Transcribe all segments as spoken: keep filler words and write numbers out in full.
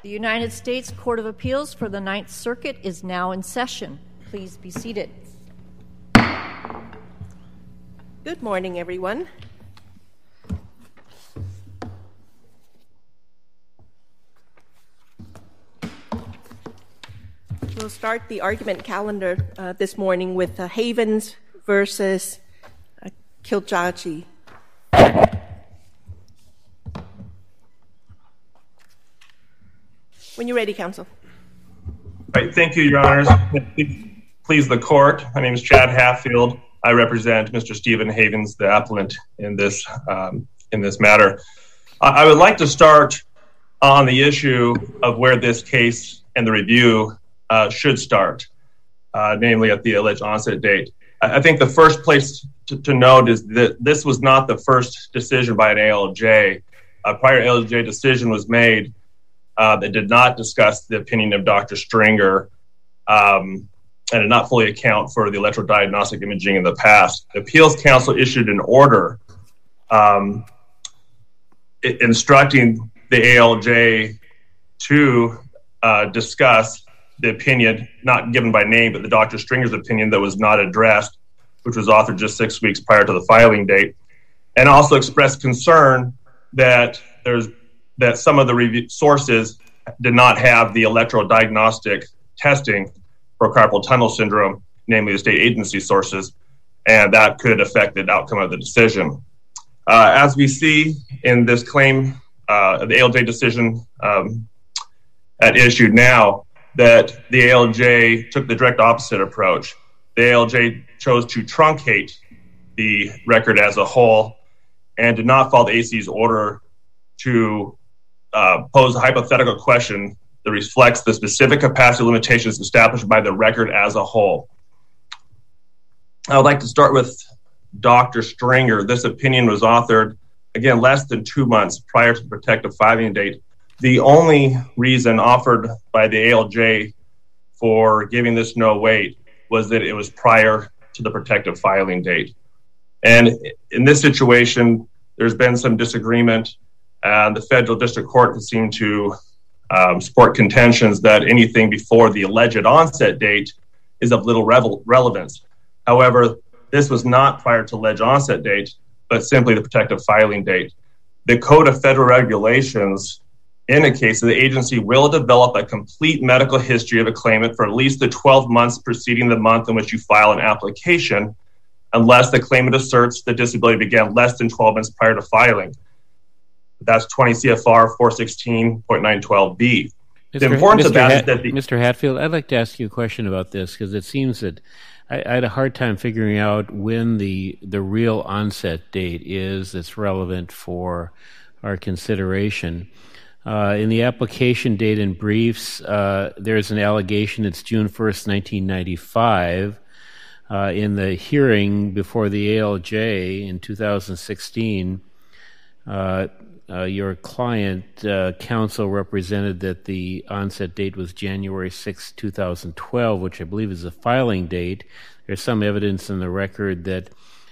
The United States Court of Appeals for the Ninth Circuit is now in session. Please be seated. Good morning, everyone. We'll start the argument calendar uh, this morning with uh, Havens versus uh, Kijakazi. When you're ready, counsel. All right, thank you, Your Honors. Please the court. My name is Chad Hatfield. I represent Mister Stephen Havens, the appellant in this um, in this matter. I would like to start on the issue of where this case and the review uh, should start, uh, namely at the alleged onset date. I think the first place to, to note is that this was not the first decision by an A L J. A prior A L J decision was made uh, that did not discuss the opinion of Doctor Stringer um, and did not fully account for the electrodiagnostic imaging in the past. The Appeals Council issued an order um, instructing the A L J to uh, discuss the opinion, not given by name, but the Doctor Stringer's opinion that was not addressed, which was authored just six weeks prior to the filing date, and also expressed concern that there's that some of the review sources did not have the electrodiagnostic testing for carpal tunnel syndrome, namely the state agency sources, and that could affect the outcome of the decision. Uh, as we see in this claim, uh, the A L J decision um, at issue now, that the A L J took the direct opposite approach. The A L J chose to truncate the record as a whole and did not follow the A C's order to uh, pose a hypothetical question that reflects the specific capacity limitations established by the record as a whole. I would like to start with Doctor Stringer. This opinion was authored, again, less than two months prior to the protective filing date. The only reason offered by the A L J for giving this no weight was that it was prior to the protective filing date. And in this situation, there's been some disagreement, and the federal district court seemed to um, support contentions that anything before the alleged onset date is of little revel- relevance. However, this was not prior to alleged onset date, but simply the protective filing date. The Code of Federal Regulations indicates that the agency will develop a complete medical history of a claimant for at least the twelve months preceding the month in which you file an application, unless the claimant asserts the disability began less than twelve months prior to filing. That's twenty C F R four sixteen point nine twelve B. The importance of that is that the... Mister Hatfield, I'd like to ask you a question about this, because it seems that I, I had a hard time figuring out when the the real onset date is that's relevant for our consideration. Uh, in the application date and briefs, uh, there's an allegation it's June first, nineteen ninety-five. Uh, in the hearing before the A L J in two thousand sixteen, uh, uh, your client uh, counsel represented that the onset date was January sixth, two thousand twelve, which I believe is the filing date. There's some evidence in the record that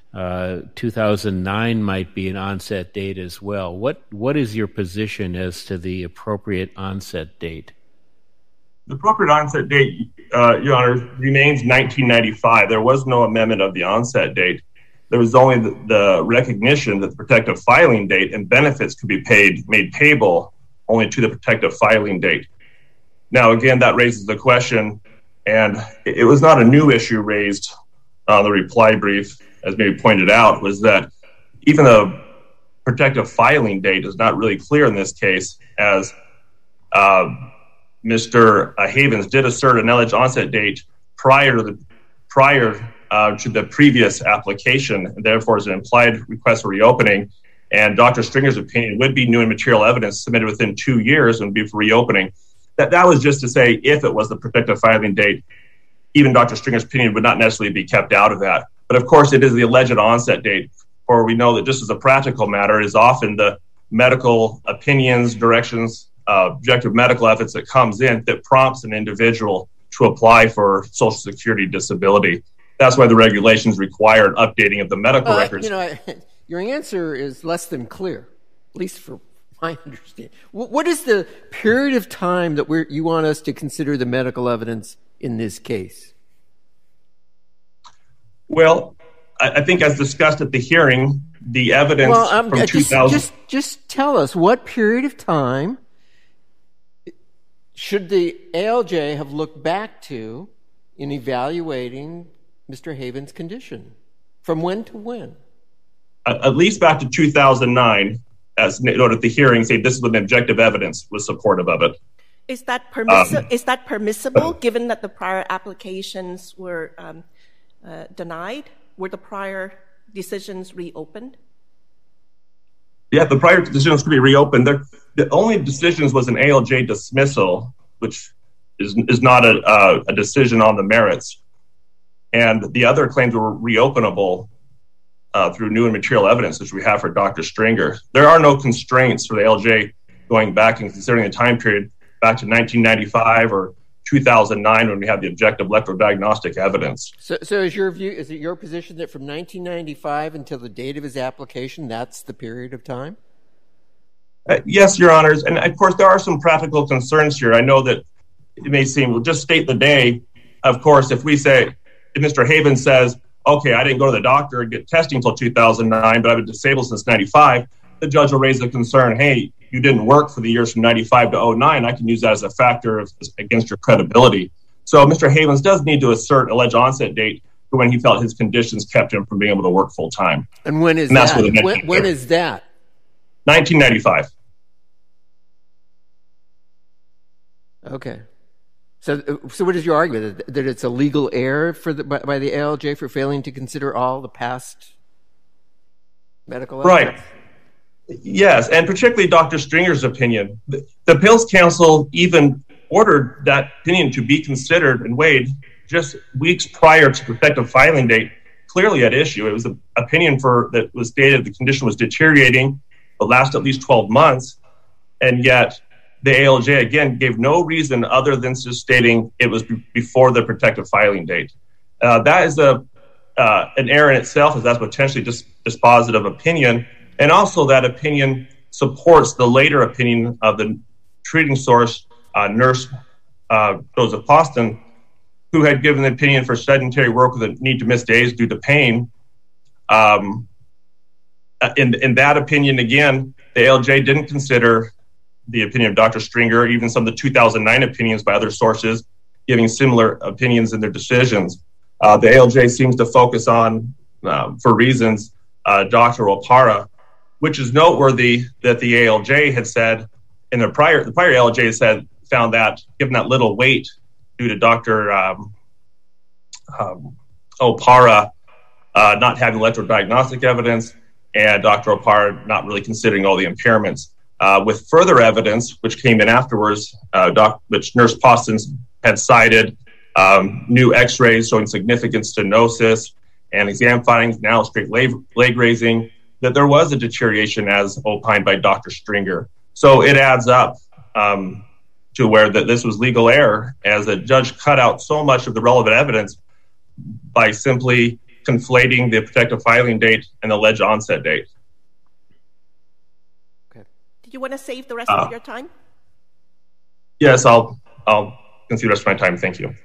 Uh, two thousand nine might be an onset date as well. What What is your position as to the appropriate onset date? The appropriate onset date, uh, Your Honor, remains nineteen ninety-five. There was no amendment of the onset date. There was only the, the recognition that the protective filing date and benefits could be paid, made payable only to the protective filing date. Now, again, that raises the question, and it, it was not a new issue raised on the reply brief, as maybe pointed out, was that even though protective filing date is not really clear in this case, as uh, Mister Havens did assert an alleged onset date prior to the prior uh, to the previous application, and therefore is an implied request for reopening. And Doctor Stringer's opinion would be new and material evidence submitted within two years and be for reopening. That that was just to say if it was the protective filing date, even Doctor Stringer's opinion would not necessarily be kept out of that. But of course, it is the alleged onset date, for we know that just as a practical matter, is often the medical opinions, directions, uh, objective medical evidence that comes in that prompts an individual to apply for Social Security disability. That's why the regulations require updating of the medical uh, records. You know, I, your answer is less than clear, at least for I understand. What is the period of time that we're, you want us to consider the medical evidence in this case? Well, I think as discussed at the hearing, the evidence well, um, from just, two thousand... Just, just tell us, what period of time should the A L J have looked back to in evaluating Mister Haven's condition? From when to when? At least back to two thousand nine, as noted at the hearing, say this is when the objective evidence was supportive of it. Is that, permissi- um, is that permissible, given that the prior applications were um, uh, denied? Were the prior decisions reopened? Yeah, the prior decisions could be reopened. There, the only decisions was an A L J dismissal, which is is not a, uh, a decision on the merits. And the other claims were reopenable uh, through new and material evidence, which we have for Doctor Stringer. There are no constraints for the A L J going back and considering the time period back to nineteen ninety-five or two thousand nine when we have the objective electrodiagnostic evidence. So, so is your view, is it your position that from nineteen ninety-five until the date of his application, that's the period of time? Uh, yes, Your Honors. And of course, there are some practical concerns here. I know that it may seem, well, just state the day. Of course, if we say, if Mister Haven says, okay, I didn't go to the doctor and get testing until two thousand nine, but I've been disabled since ninety-five, the judge will raise the concern, hey, you didn't work for the years from ninety-five to oh nine. I can use that as a factor of, against your credibility. So Mister Havens does need to assert alleged onset date for when he felt his conditions kept him from being able to work full time. And when is and that? When, when is that? nineteen ninety-five. Okay. So, so what is your argument? That, that it's a legal error for the, by, by the A L J for failing to consider all the past medical evidence? Right. Yes, and particularly Doctor Stringer's opinion. The, the Appeals Council even ordered that opinion to be considered and weighed just weeks prior to the effective filing date, clearly at issue. It was an opinion for that was stated the condition was deteriorating, but last at least twelve months, and yet the A L J, again, gave no reason other than just stating it was b- before the protective filing date. Uh, that is a uh, an error in itself, as that's potentially just dispositive opinion. And also that opinion supports the later opinion of the treating source, uh, nurse uh, Joseph Poston, who had given the opinion for sedentary work with a need to miss days due to pain. Um, in, in that opinion, again, the A L J didn't consider the opinion of Doctor Stringer, even some of the two thousand nine opinions by other sources, giving similar opinions in their decisions. Uh, the A L J seems to focus on, uh, for reasons, uh, Doctor Opara, which is noteworthy that the A L J had said in the prior, the prior A L J said, found that given that little weight due to Doctor Um, um, Opara uh, not having electrodiagnostic evidence and Doctor Opara not really considering all the impairments. Uh, with further evidence, which came in afterwards, uh, doc, which Nurse Poston had cited, um, new x-rays showing significant stenosis and exam findings, now straight leg, leg raising, that there was a deterioration as opined by Doctor Stringer. So it adds up um, to where that this was legal error, as the judge cut out so much of the relevant evidence by simply conflating the protective filing date and the alleged onset date. Okay. Did you want to save the rest uh, of your time? Yes, I'll I'll consider the rest of my time. Thank you.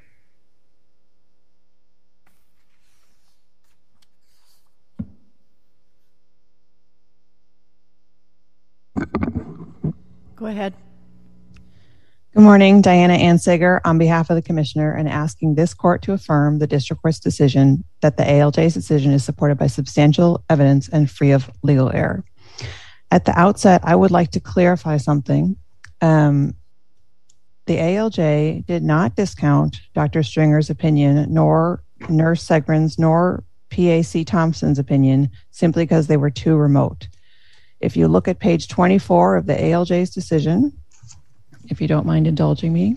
Go ahead. Good morning, Diana Ansager on behalf of the Commissioner, and asking this court to affirm the District Court's decision that the A L J's decision is supported by substantial evidence and free of legal error. At the outset, I would like to clarify something. Um, the A L J did not discount Doctor Stringer's opinion, nor Nurse Segrin's, nor P A C Thompson's opinion, simply because they were too remote. If you look at page twenty-four of the A L J's decision, if you don't mind indulging me,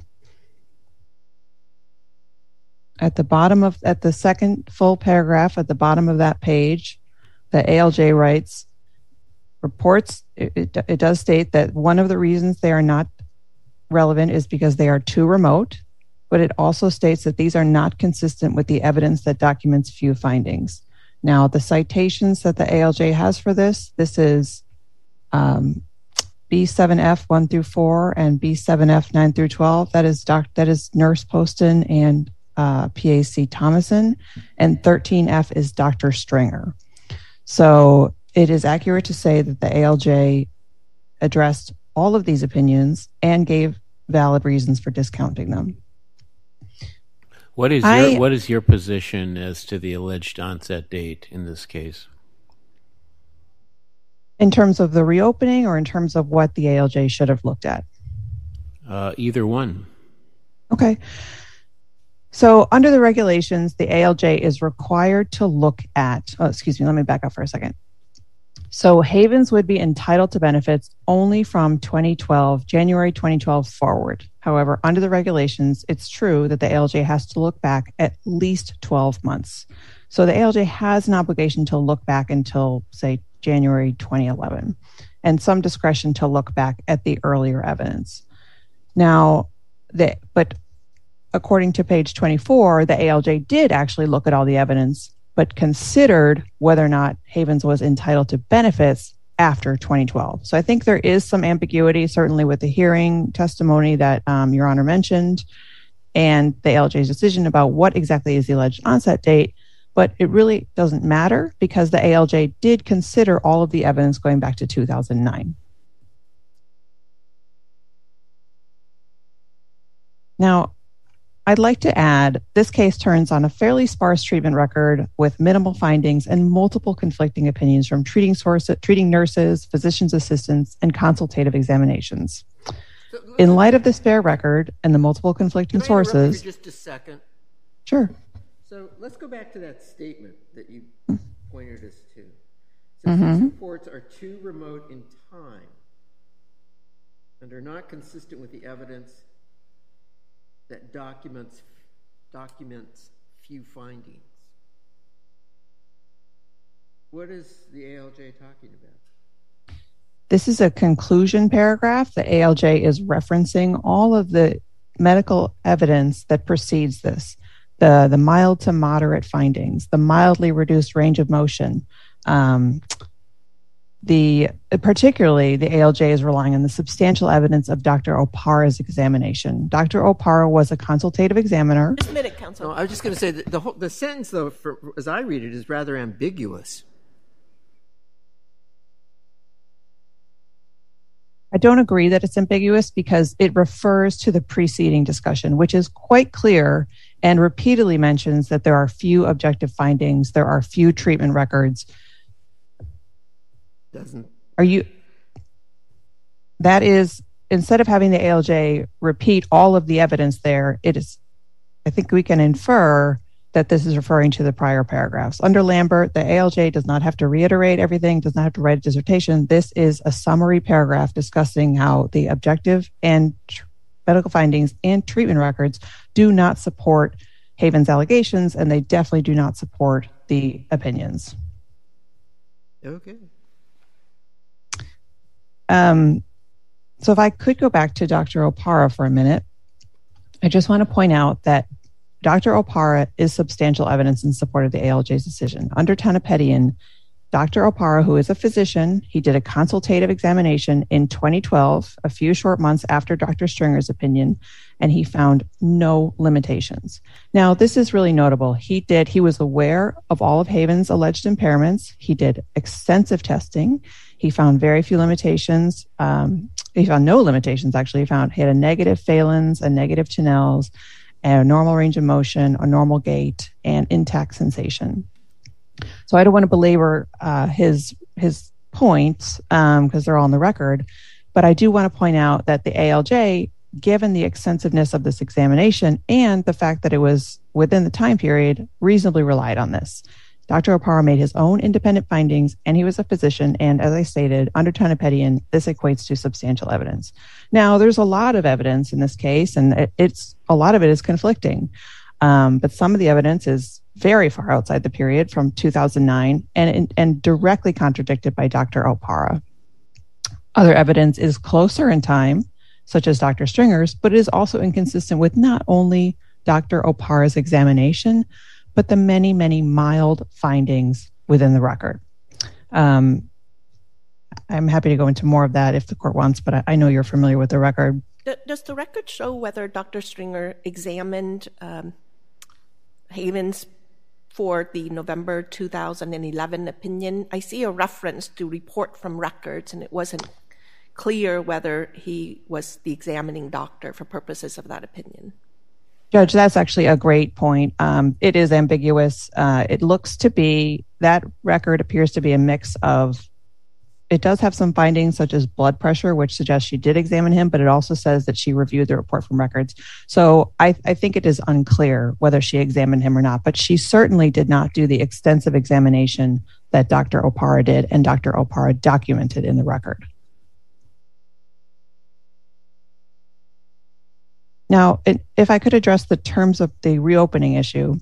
at the bottom of, at the second full paragraph at the bottom of that page, the A L J writes, reports, it, it, it does state that one of the reasons they are not relevant is because they are too remote, but it also states that these are not consistent with the evidence that documents few findings. Now, the citations that the A L J has for this, this is um, B seven F one through four and B seven F nine through twelve. That is doc, that is Nurse Poston and uh, P A C Thomason, and thirteen F is Doctor Stringer. So it is accurate to say that the A L J addressed all of these opinions and gave valid reasons for discounting them. What is I, your what is your position as to the alleged onset date in this case? In terms of the reopening or in terms of what the A L J should have looked at? Uh, either one. Okay. So under the regulations, the A L J is required to look at, oh, excuse me, let me back up for a second. So Havens would be entitled to benefits only from twenty twelve, January twenty twelve forward. However, under the regulations, it's true that the A L J has to look back at least twelve months. So the A L J has an obligation to look back until, say, January twenty eleven, and some discretion to look back at the earlier evidence. Now, the, but according to page twenty-four, the A L J did actually look at all the evidence, but considered whether or not Havens was entitled to benefits after twenty twelve. So I think there is some ambiguity, certainly with the hearing testimony that um, Your Honor mentioned, and the A L J's decision about what exactly is the alleged onset date. But it really doesn't matter because the A L J did consider all of the evidence going back to two thousand nine. Now, I'd like to add, this case turns on a fairly sparse treatment record with minimal findings and multiple conflicting opinions from treating sources, treating nurses, physician's assistants, and consultative examinations. So, In light of this bare record and the multiple conflicting can I interrupt sources... you for just a second? Sure. So let's go back to that statement that you pointed us to. Since Mm-hmm. these reports are too remote in time and are not consistent with the evidence that documents documents few findings, what is the A L J talking about? This is a conclusion paragraph. The A L J is referencing all of the medical evidence that precedes this. The, the mild to moderate findings, the mildly reduced range of motion. Um, the particularly, the A L J is relying on the substantial evidence of Doctor Opara's examination. Doctor Opara was a consultative examiner. Just a minute, counsel. No, I was just going to say that the whole, the sentence, though, for, as I read it, is rather ambiguous. I don't agree that it's ambiguous because it refers to the preceding discussion, which is quite clear and repeatedly mentions that there are few objective findings, there are few treatment records. Doesn't Are you? That is, instead of having the A L J repeat all of the evidence there, it is, I think we can infer that this is referring to the prior paragraphs. Under Lambert, the A L J does not have to reiterate everything, does not have to write a dissertation. This is a summary paragraph discussing how the objective and tr- medical findings and treatment records do not support Havens' allegations, and they definitely do not support the opinions. okay. Um, so if I could go back to Doctor Opara for a minute, I just want to point out that Doctor Opara is substantial evidence in support of the A L J's decision. Under Tanapetian, Doctor Opara, who is a physician, he did a consultative examination in twenty twelve, a few short months after Doctor Stringer's opinion, and he found no limitations. Now, this is really notable. He did, he was aware of all of Havens' alleged impairments. He did extensive testing. He found very few limitations. Um, he found no limitations, actually. He found he had a negative Phelan's, a negative Chenel's, a normal range of motion, a normal gait, and intact sensation. So I don't want to belabor uh, his his points because um, they're all on the record, but I do want to point out that the A L J, given the extensiveness of this examination and the fact that it was within the time period, reasonably relied on this. Doctor Opara made his own independent findings, and he was a physician, and as I stated, under Tanapetian, this equates to substantial evidence. Now, there's a lot of evidence in this case, and it, it's a lot of it is conflicting, um, but some of the evidence is very far outside the period from two thousand nine and, and directly contradicted by Doctor Opara. Other evidence is closer in time, such as Doctor Stringer's, but it is also inconsistent with not only Doctor Opara's examination, but the many, many mild findings within the record. Um, I'm happy to go into more of that if the court wants, but I, I know you're familiar with the record. Does the record show whether Doctor Stringer examined um, Havens for the November two thousand eleven opinion? I see a reference to report from records, and it wasn't clear whether he was the examining doctor for purposes of that opinion. Judge, that's actually a great point. Um, it is ambiguous. Uh, it looks to be, that record appears to be a mix of, it does have some findings such as blood pressure, which suggests she did examine him, but it also says that she reviewed the report from records. So I, I think it is unclear whether she examined him or not, but she certainly did not do the extensive examination that Doctor Opara did and Doctor Opara documented in the record. Now, if I could address the terms of the reopening issue,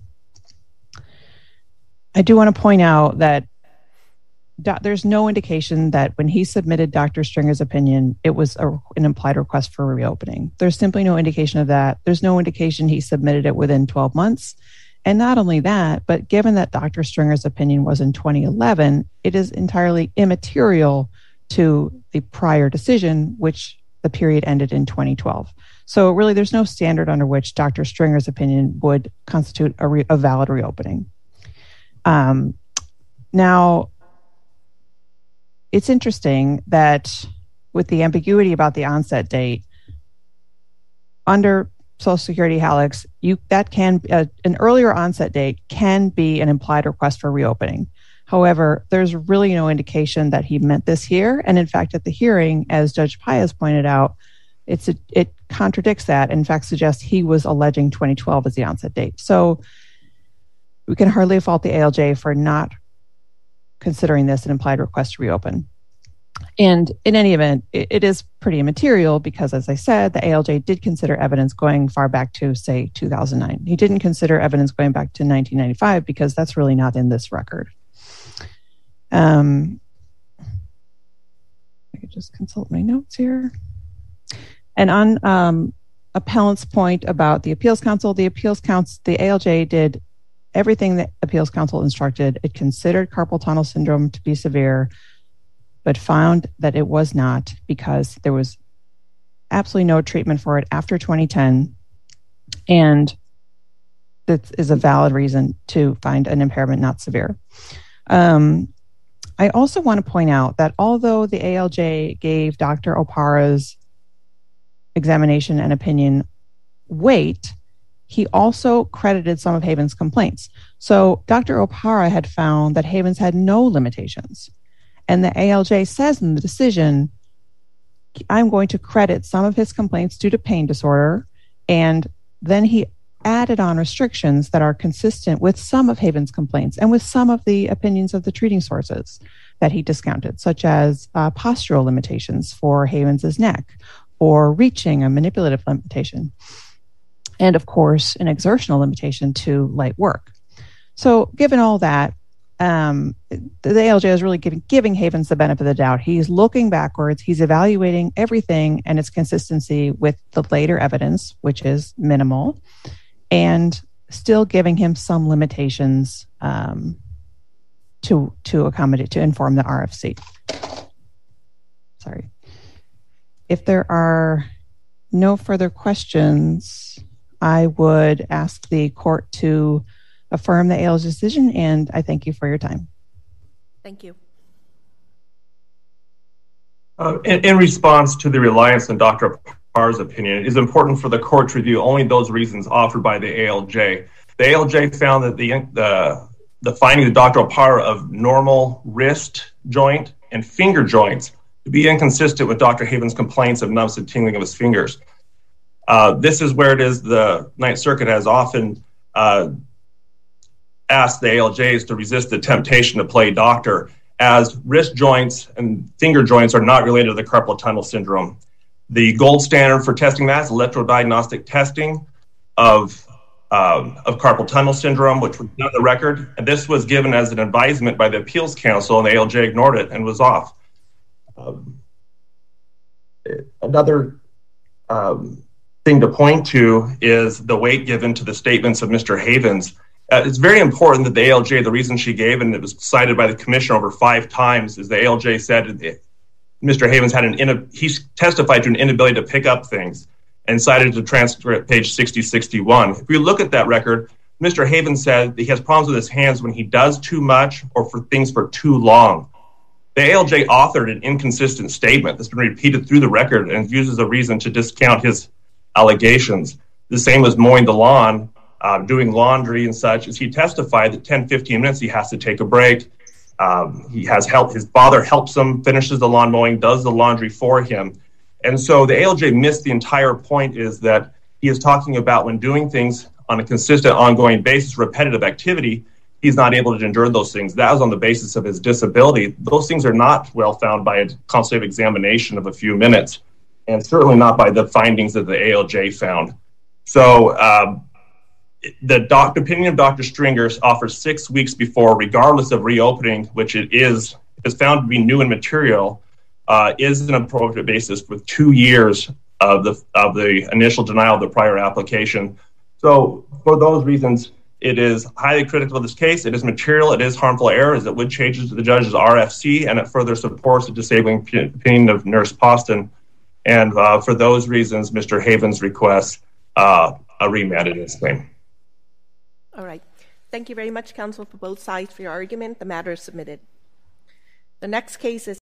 I do want to point out that do, there's no indication that when he submitted Doctor Stringer's opinion, it was a, an implied request for reopening. There's simply no indication of that. There's no indication he submitted it within twelve months. And not only that, but given that Doctor Stringer's opinion was in twenty eleven, it is entirely immaterial to the prior decision, which the period ended in twenty twelve. So really, there's no standard under which Doctor Stringer's opinion would constitute a, re- a valid reopening. Um, now, it's interesting that with the ambiguity about the onset date, under Social Security H A L X, you that can uh, an earlier onset date can be an implied request for reopening. However, there's really no indication that he meant this here. And in fact, at the hearing, as Judge Paez pointed out, it's a, it contradicts that, in fact, suggests he was alleging twenty twelve as the onset date. So we can hardly fault the A L J for not considering this an implied request to reopen. And in any event, it, it is pretty immaterial because, as I said, the A L J did consider evidence going far back to, say, two thousand nine. He didn't consider evidence going back to nineteen ninety-five because that's really not in this record. Um, I could just consult my notes here. And on um, appellant's point about the appeals council, the appeals council, the A L J did everything that appeals council instructed. It considered carpal tunnel syndrome to be severe, but found that it was not because there was absolutely no treatment for it after twenty ten. And that is a valid reason to find an impairment not severe. Um, I also want to point out that although the A L J gave Doctor Opara's examination and opinion weight, he also credited some of Havens' complaints. So Doctor Opara had found that Havens had no limitations. And the A L J says in the decision, I'm going to credit some of his complaints due to pain disorder. And then he added on restrictions that are consistent with some of Havens' complaints and with some of the opinions of the treating sources that he discounted, such as uh, postural limitations for Havens' neck, or reaching, a manipulative limitation, and of course, an exertional limitation to light work. So given all that, um, the A L J is really giving, giving Havens the benefit of the doubt. He's looking backwards, he's evaluating everything and its consistency with the later evidence, which is minimal, and still giving him some limitations um, to, to accommodate, to inform the R F C. Sorry. If there are no further questions, I would ask the court to affirm the A L J's decision, and I thank you for your time. Thank you. Uh, in, in response to the reliance on Doctor Opara's opinion, it is important for the court to review only those reasons offered by the A L J. The A L J found that the, the, the finding of Doctor Opara of normal wrist joint and finger joints to be inconsistent with Doctor Havens' complaints of numbness and tingling of his fingers. Uh, this is where it is the Ninth Circuit has often uh, asked the A L Js to resist the temptation to play doctor, as wrist joints and finger joints are not related to the carpal tunnel syndrome. The gold standard for testing that is electrodiagnostic testing of, um, of carpal tunnel syndrome, which was not the record. And this was given as an advisement by the Appeals Council, and the A L J ignored it and was off. Um, another um, thing to point to is the weight given to the statements of Mister Havens. Uh, it's very important that the A L J, the reason she gave, and it was cited by the commission over five times, is the A L J said Mister Havens had an in, he testified to an inability to pick up things and cited the transcript page sixty sixty-one. If we look at that record, Mister Havens said that he has problems with his hands when he does too much or for things for too long. The A L J authored an inconsistent statement that's been repeated through the record and uses a reason to discount his allegations. The same as mowing the lawn, uh, doing laundry and such, as he testified that ten, fifteen minutes he has to take a break. Um, he has help. His father helps him, finishes the lawn mowing, does the laundry for him. And so the A L J missed the entire point, is that he is talking about when doing things on a consistent, ongoing basis, repetitive activity, he's not able to endure those things. That was on the basis of his disability. Those things are not well found by a consultative examination of a few minutes, and certainly not by the findings that the A L J found. So um, the doc, opinion of Doctor Stringer offers six weeks before, regardless of reopening, which it is, is found to be new and material, uh, is an appropriate basis with two years of the of the initial denial of the prior application. So for those reasons, it is highly critical of this case. It is material. It is harmful error, as it would change the judge's R F C, and it further supports the disabling opinion of Nurse Poston. And uh, for those reasons, Mister Havens requests uh, a remand in his claim. All right. Thank you very much, counsel, for both sides for your argument. The matter is submitted. The next case is